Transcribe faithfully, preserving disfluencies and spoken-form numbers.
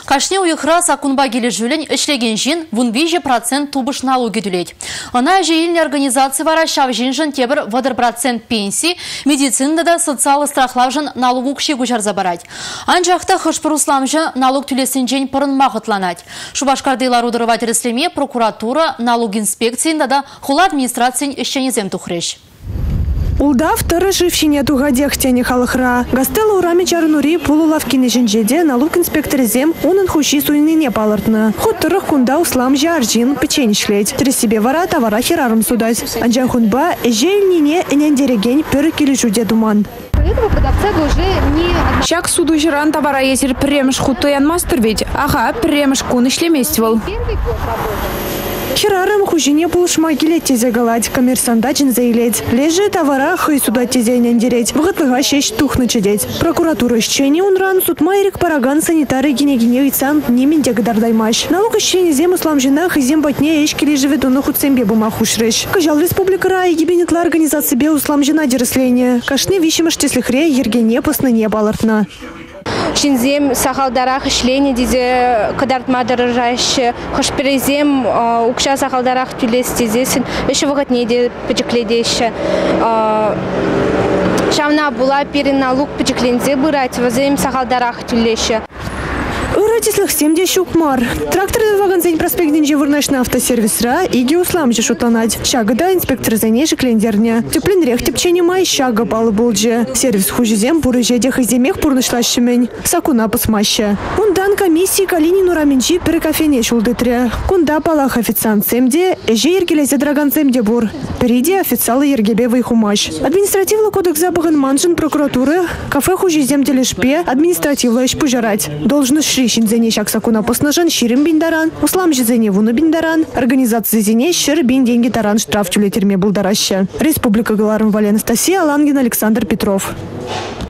Кашне уйхра сакунба келе жүлін ішлеген жин вунбиже процент тубыш налоги дүлейді. Она жейліне организация вара шав жин тебір вадыр процент пенсии, медицинада социалы страхлав жын налогу кшегу жарза барад. Анжақта хышпыруслам жын налог түлесін жен пырын мағытланад. Шубашкардайлар удырыватель ислеме прокуратура, налог инспекцияында да хула администрациян ишченезем тухреш. Улда второй живщине тугадех тяни халахра. Гастела урами чарнури полулавкины женжеде налог инспекторизем унын хущи суйны не палыртны. Ход тұрық кунда услам жаржин печень шлеть. Через себе вара товара херарым судать. Анжан хунба ежельнине энендереген пөрі келі жуде думан. Шак суду жиран товара езер премеш хутоян мастер ведь. Ага, премеш кун ишлемествовал. Херарым хужине булшма келет тезе галать, коммерсантачин заилеть. Лежи товара хай суда тезенен дереть. Вғытлыға шеш тухны чедеть. Прокуратура ищени унран судма эрик параган санитары гинегиневицан немен дегдардаймаш. Налог ищени зем услам женах и зем батне эшкели живет он хуцембе бумахушреш. Кажал республика рай ебенетла организация бе услам жена дересления. Кашны вишимаш теслихре ергене посны не балартна. Шинзем сахалдарах шлени дизе кадартма дорожаще хошперезем укша сахалдарах тюлес дизесин еще выход не де печекледеще шавна була переналук печеклензе бырать возем сахалдарах тюлеще. Уратислых семьдесят щукмар. Тракторы вагонзень проспектен жевурнаш на автосервисра и геуслам же шутанать. Шагада инспектор за ней же клендерня. Теплин рех тепчени май шага балы булджи. Сервис хужизем бурыже дех и земех пурнышлащемень. Сакуна посмаща. Ундан комиссии Калинину раменчи перекафене шулдытре. Кунда палах официант семде, эже ергелезе драган семде бур. Перейди официалы ергебевый хумаш. Административный кодекс запахан манжин прокуратуры. Кафе хужизем делешпе административно иш пужарать. Должность шрищин зене шак сакуна поснажан ширим биндаран. Услам же зене вуну биндаран. Организация зене шир бин деньги таран штраф тюлетерме булдараща. Республика Галарм Вали Анастасия Алангин Александр Петров.